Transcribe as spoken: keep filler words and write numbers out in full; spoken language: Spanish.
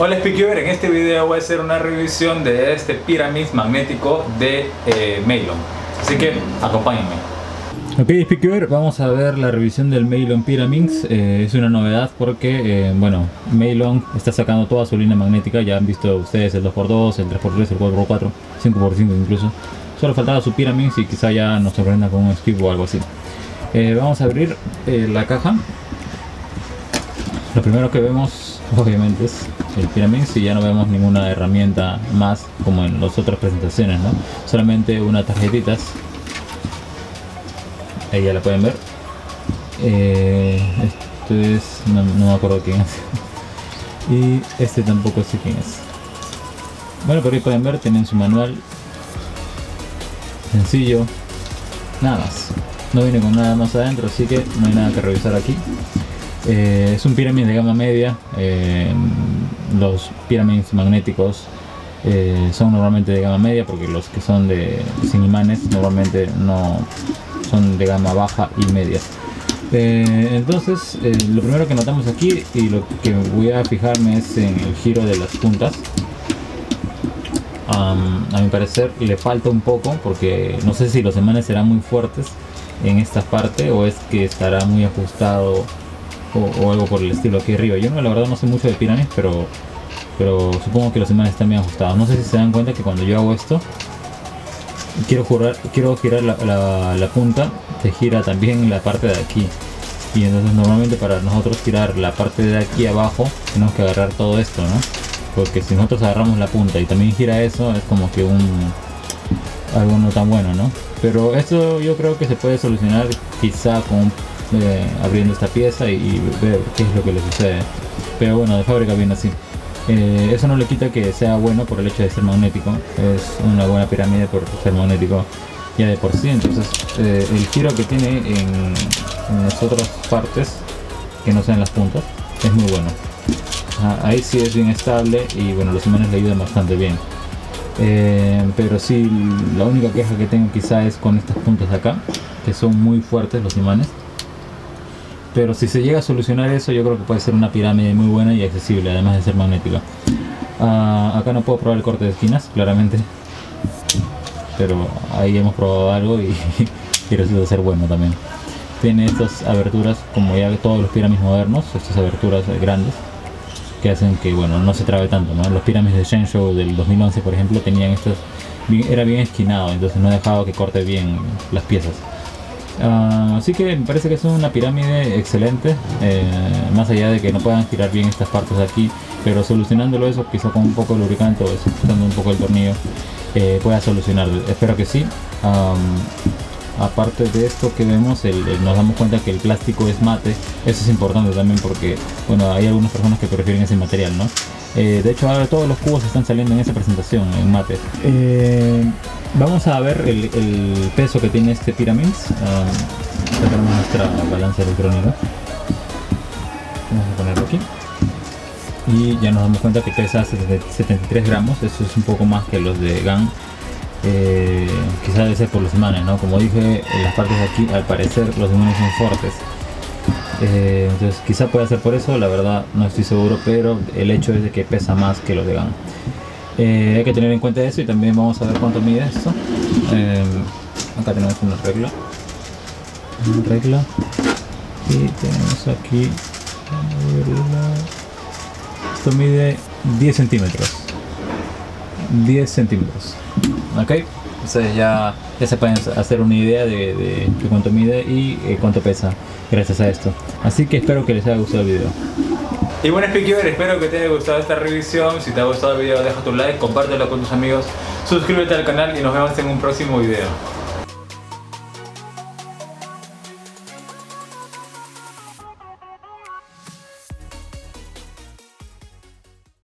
Hola Speakeover, en este video voy a hacer una revisión de este Pyraminx magnético de eh, Meilong. Así que acompáñenme. Ok Speakeover, vamos a ver la revisión del Meilong Pyraminx. Eh, es una novedad porque, eh, bueno, Meilong está sacando toda su línea magnética. Ya han visto ustedes el dos por dos, el tres por tres, el cuatro por cuatro, cinco por cinco incluso. Solo faltaba su Pyraminx y quizá ya nos sorprenda con un Skip o algo así. Eh, vamos a abrir eh, la caja. Lo primero que vemos obviamente es el Pyraminx y ya no vemos ninguna herramienta más como en las otras presentaciones, ¿no? Solamente unas tarjetitas. Ahí ya la pueden ver. Eh, este es... No, no me acuerdo quién es. Y este tampoco sé quién es. Bueno, pero ahí pueden ver, tienen su manual. Sencillo. Nada más. No viene con nada más adentro, así que no hay nada que revisar aquí. Eh, es un Pyraminx de gama media. Eh, los Pyraminx magnéticos eh, son normalmente de gama media, porque los que son de sin imanes normalmente no son de gama baja y media. Eh, entonces eh, lo primero que notamos aquí y lo que voy a fijarme es en el giro de las puntas. Um, a mi parecer le falta un poco, porque no sé si los imanes serán muy fuertes en esta parte o es que estará muy ajustado o, o algo por el estilo aquí arriba. Yo no, la verdad no sé mucho de Pyraminx, pero pero supongo que los imanes están bien ajustados. No sé si se dan cuenta que cuando yo hago esto, quiero girar, quiero girar la, la, la punta, se gira también la parte de aquí. Y entonces normalmente para nosotros girar la parte de aquí abajo tenemos que agarrar todo esto, ¿no? Porque si nosotros agarramos la punta y también gira eso, es como que un algo no tan bueno, ¿no? Pero esto yo creo que se puede solucionar quizá con eh, abriendo esta pieza y, y ver qué es lo que le sucede. Pero bueno, de fábrica viene así. Eh, eso no le quita que sea bueno por el hecho de ser magnético. Es una buena pirámide por ser magnético ya de por sí. Entonces eh, el giro que tiene en, en las otras partes que no sean las puntas es muy bueno. Ajá, ahí sí es bien estable y bueno, los imanes le ayudan bastante bien. Eh, pero sí, la única queja que tengo quizá es con estas puntas de acá, que son muy fuertes los imanes. Pero si se llega a solucionar eso, yo creo que puede ser una pirámide muy buena y accesible, además de ser magnética. Uh, acá no puedo probar el corte de esquinas, claramente. Pero ahí hemos probado algo y, y resulta ser bueno también. Tiene estas aberturas, como ya todos los Pyraminx modernos, estas aberturas grandes, que hacen que bueno, no se trabe tanto, ¿no? Los Pyraminx de Shenzhou del dos mil once, por ejemplo, tenían estas, era bien esquinado, entonces no dejaba que corte bien las piezas. Uh, así que me parece que es una pirámide excelente, eh, más allá de que no puedan girar bien estas partes de aquí, pero solucionándolo eso, quizá con un poco de lubricante o usando un poco el tornillo, eh, pueda solucionar. Espero que sí. Um, aparte de esto que vemos, el, el, nos damos cuenta que el plástico es mate. Eso es importante también porque bueno, hay algunas personas que prefieren ese material, ¿no? Eh, de hecho ahora todos los cubos están saliendo en esa presentación en mate. Eh, vamos a ver el, el peso que tiene este Pyraminx. Um, sacamos nuestra balanza electrónica. Vamos a ponerlo aquí. Y ya nos damos cuenta que pesa setenta y tres gramos. Eso es un poco más que los de GAN. Eh, quizá debe ser por los imanes, ¿no? Como dije, en las partes de aquí al parecer los imanes son fuertes. Eh, entonces quizá pueda ser por eso, la verdad no estoy seguro, pero el hecho es de que pesa más que los de GAN. Eh, hay que tener en cuenta eso y también vamos a ver cuánto mide esto. Eh, acá tenemos una regla. Una regla. Y tenemos aquí... Esto mide diez centímetros. diez centímetros. Ok. Entonces ya, ya se pueden hacer una idea de, de, de cuánto mide y eh, cuánto pesa gracias a esto. Así que espero que les haya gustado el video. Y bueno Speakeover, espero que te haya gustado esta revisión. Si te ha gustado el video, deja tu like, compártelo con tus amigos, suscríbete al canal y nos vemos en un próximo video.